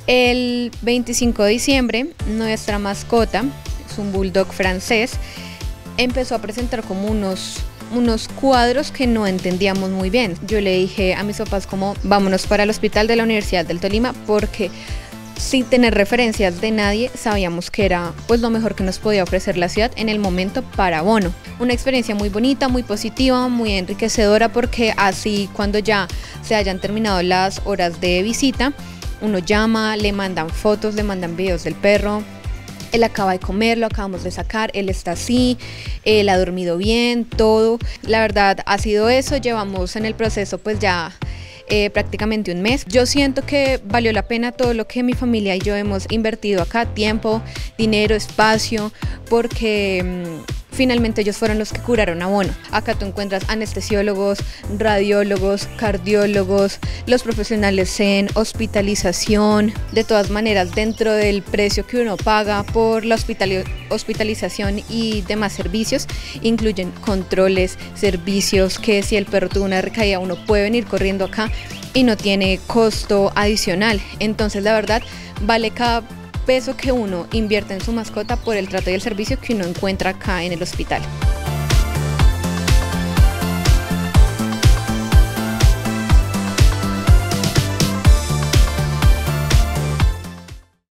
El 25 de diciembre, nuestra mascota, es un bulldog francés, empezó a presentar como unos cuadros que no entendíamos muy bien. Yo le dije a mis papás como vámonos para el hospital de la Universidad del Tolima, porque sin tener referencias de nadie sabíamos que era pues lo mejor que nos podía ofrecer la ciudad en el momento para Bono. Una experiencia muy bonita, muy positiva, muy enriquecedora, porque así cuando ya se hayan terminado las horas de visita, uno llama, le mandan fotos, le mandan videos del perro. Él acaba de comer, lo acabamos de sacar, él está así, él ha dormido bien, todo. La verdad ha sido eso, llevamos en el proceso pues ya prácticamente un mes. Yo siento que valió la pena todo lo que mi familia y yo hemos invertido acá, tiempo, dinero, espacio, porque finalmente ellos fueron los que curaron a Bono. Acá tú encuentras anestesiólogos, radiólogos, cardiólogos, los profesionales en hospitalización. De todas maneras, dentro del precio que uno paga por la hospitalización y demás servicios, incluyen controles, servicios, que si el perro tuvo una recaída uno puede venir corriendo acá y no tiene costo adicional. Entonces la verdad vale cada peso que uno invierte en su mascota por el trato y el servicio que uno encuentra acá en el hospital.